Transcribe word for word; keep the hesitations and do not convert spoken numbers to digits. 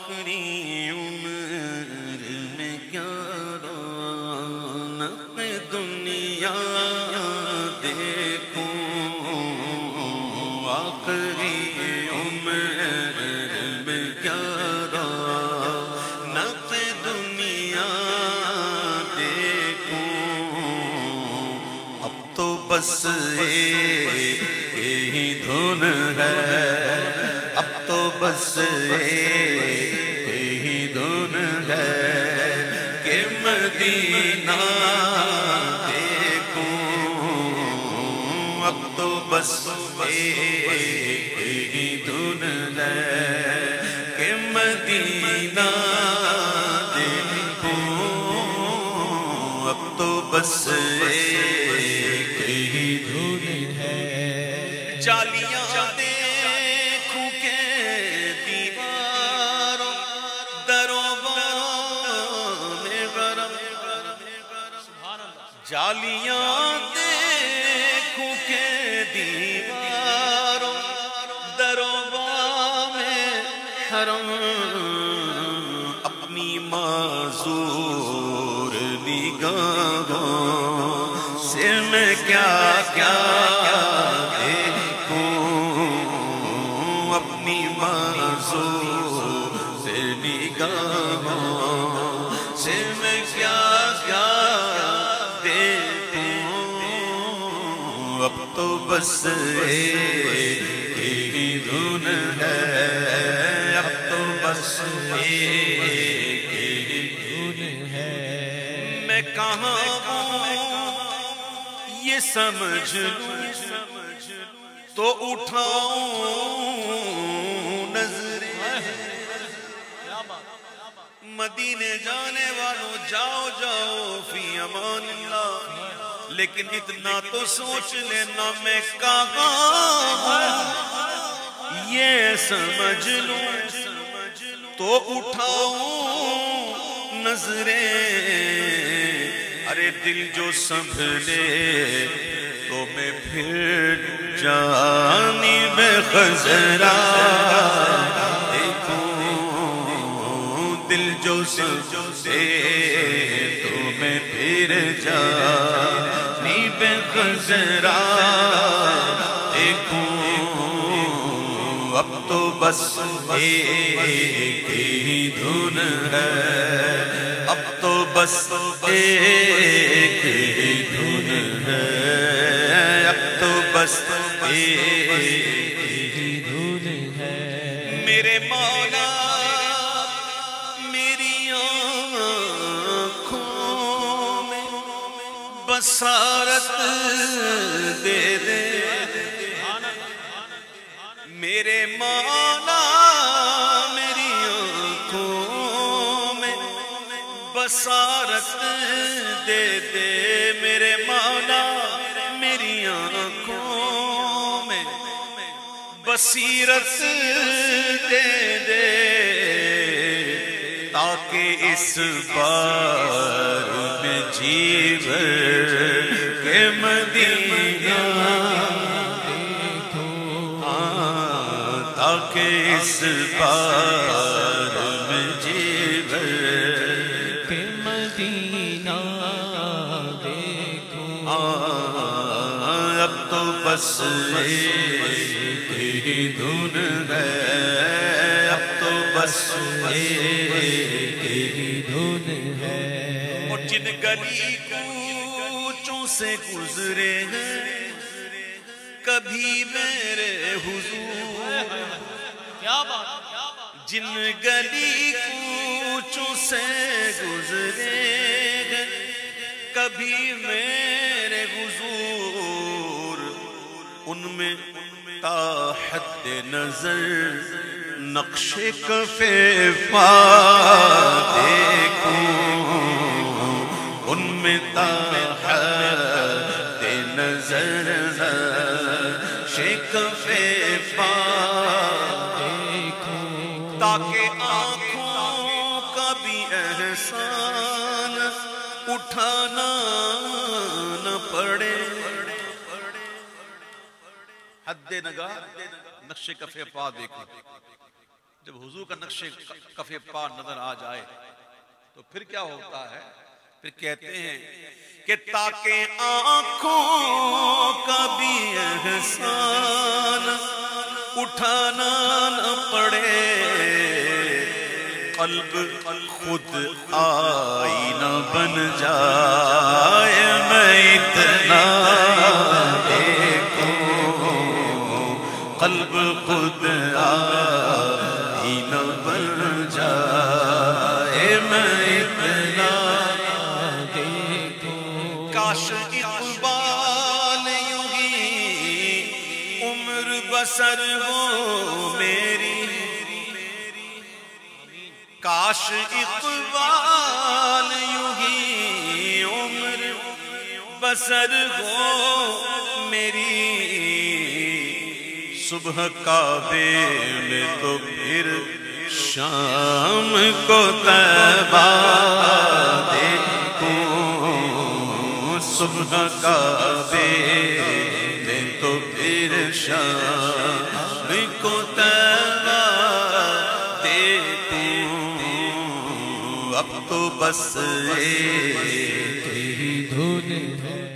آخری عمر میں کیا رونق دنیا دیکھوں، آخری عمر میں کیا رونق دنیا دیکھوں، اب تو بس یہی دھن ہے، اب تو بس یہی دھن ہے کہ مدینہ دیکھوں، اب تو بس یہی دھن ہے کہ مدینہ دیکھوں، اب تو بس یہی دھن ہے۔ جالیاں دیکھوں کے دیواروں دروں میں غرم، جالیاں دیکھوں کے دیواروں دروں میں حرم، اپنی معذور نگاہوں سے میں کیا کیا اپنی معذور نگاہوں سے میں کیا کیا دیکھوں، اب تو بس یہی دھن ہے، اب تو بس یہی دھن ہے۔ میں کہاں ہوں یہ سمجھ لوں تو اٹھاؤں نظریں، مدینے جانے والوں جاؤ جاؤ فی امان اللہ، لیکن اتنا تو سوچ لینا میں کہاں ہوں یہ سمجھ لوں تو اٹھاؤں نظریں، ارے دل جو سنبھلے تو میں پھر جانب خضرا دیکھوں، دل جو سنبھلے تو میں پھر جانب خضرا دیکھوں، اب تو بس ایک ہی دھن ہے، اب تو بس ایک ہی دھن ہے، اب تو بس ایک ہی دھن ہے۔ میرے مولا میری آنکھوں میں بصارت دے دے، میرے مولا میری آنکھوں میں بصارت دے دے، میرے مولا میری آنکھوں میں بصیرت دے دے، تاکہ اس بار میں جی بھر کے مدینہ دیکھوں، تاکہ اس بار میں جی بھر کے مدینہ دیکھوں، اب تو بس ایک ہی دھن ہے، اب تو بس ایک ہی دھن ہے۔ اور جن گلی کوچوں سے گزرے ہیں کبھی میرے حضور، جن گلی کوچوں سے گزرے ہیں کبھی میرے حضور، ان میں تا حد نظر نقش کف پا دیکھوں، ان میں تا حد نظر نقش کف پا دیکھوں، تاکہ آنکھوں کا بھی احسان اٹھانا نہ پڑے، حد نگاہ نقش کف پا دیکھو۔ جب حضور کا نقش کف پا نظر آ جائے تو پھر کیا ہوتا ہے؟ پھر کہتے ہیں کہ تاکہ آنکھوں کا بھی احسان اٹھانا نہ پڑے، قلب خود آئینہ بن جائے، میں اتنا دیکھوں قلب خود آئینہ بن جائے، میں اتنا دیکھوں۔ کاش اقبال یوں ہی عمر بسر ہو میری، کاش اقبال یوں ہی عمر بسر ہو میری، صبح کعبے میں تو پھر شام کو طیبہ دیکھوں، صبح کعبے میں تو پھر شام کو طیبہ اب تو بس ایک ہی دھن ہے۔